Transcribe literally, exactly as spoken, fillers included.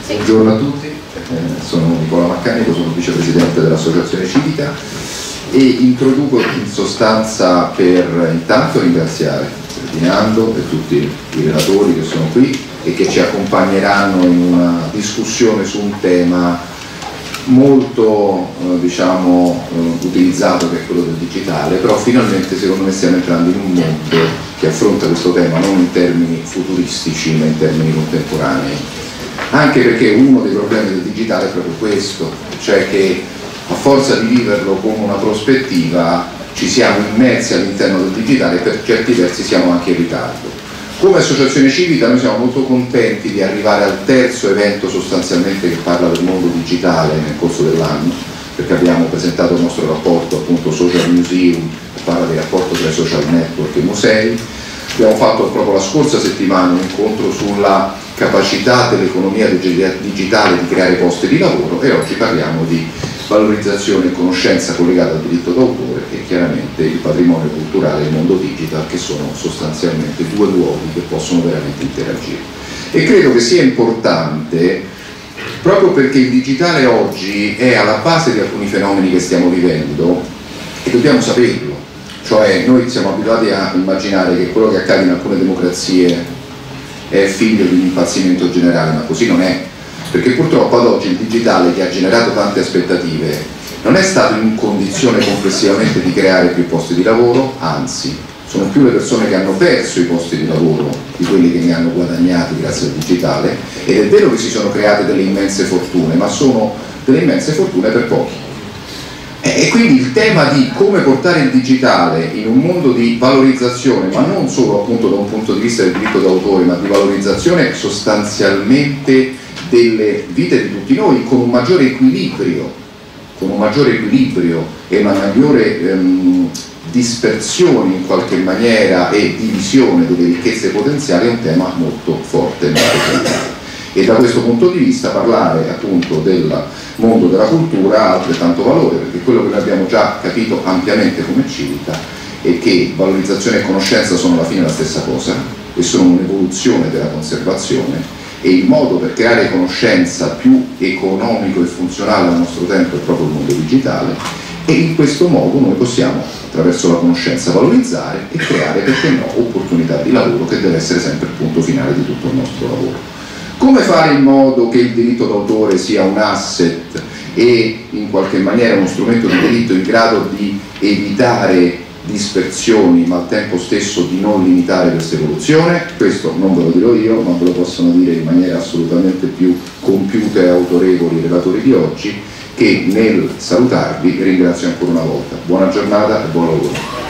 Sì. Buongiorno a tutti, eh, sono Nicola Maccanico, sono vicepresidente dell'Associazione Civica e introduco in sostanza per intanto ringraziare Ferdinando e tutti i relatori che sono qui e che ci accompagneranno in una discussione su un tema molto eh, diciamo eh, utilizzato, che è quello del digitale, però finalmente secondo me stiamo entrando in un mondo che affronta questo tema non in termini futuristici ma in termini contemporanei, anche perché uno dei problemi del digitale è proprio questo, cioè che a forza di viverlo come una prospettiva ci siamo immersi all'interno del digitale e per certi versi siamo anche in ritardo. Come associazione civica noi siamo molto contenti di arrivare al terzo evento sostanzialmente che parla del mondo digitale nel corso dell'anno, perché abbiamo presentato il nostro rapporto appunto Social Museum, che parla del rapporto tra i social network e i musei. Abbiamo fatto proprio la scorsa settimana un incontro sulla capacità dell'economia digitale di creare posti di lavoro e oggi parliamo di valorizzazione e conoscenza collegata al diritto d'autore e chiaramente il patrimonio culturale e il mondo digital, che sono sostanzialmente due luoghi che possono veramente interagire. E credo che sia importante proprio perché il digitale oggi è alla base di alcuni fenomeni che stiamo vivendo e dobbiamo saperlo, cioè noi siamo abituati a immaginare che quello che accade in alcune democrazie è figlio di un impazzimento generale, ma così non è, perché purtroppo ad oggi il digitale, che ha generato tante aspettative, non è stato in condizione complessivamente di creare più posti di lavoro, anzi sono più le persone che hanno perso i posti di lavoro di quelli che ne hanno guadagnati grazie al digitale, ed è vero che si sono create delle immense fortune, ma sono delle immense fortune per pochi. E quindi il tema di come portare il digitale in un mondo di valorizzazione, ma non solo appunto da un punto di vista del diritto d'autore, ma di valorizzazione sostanzialmente delle vite di tutti noi, con un maggiore equilibrio, con un maggiore equilibrio e una maggiore ehm, dispersione in qualche maniera e divisione delle ricchezze potenziali, è un tema molto forte, molto centrale. E da questo punto di vista parlare appunto del mondo della cultura ha altrettanto valore, perché quello che noi abbiamo già capito ampiamente come civica è che valorizzazione e conoscenza sono alla fine la stessa cosa e sono un'evoluzione della conservazione, e il modo per creare conoscenza più economico e funzionale al nostro tempo è proprio il mondo digitale, e in questo modo noi possiamo attraverso la conoscenza valorizzare e creare, perché no, opportunità di lavoro, che deve essere sempre il punto finale di tutto il nostro lavoro. Come fare in modo che il diritto d'autore sia un asset e in qualche maniera uno strumento di diritto in grado di evitare dispersioni ma al tempo stesso di non limitare questa evoluzione? Questo non ve lo dirò io, ma ve lo possono dire in maniera assolutamente più compiuta e autorevoli i relatori di oggi, che nel salutarvi ringrazio ancora una volta. Buona giornata e buon lavoro.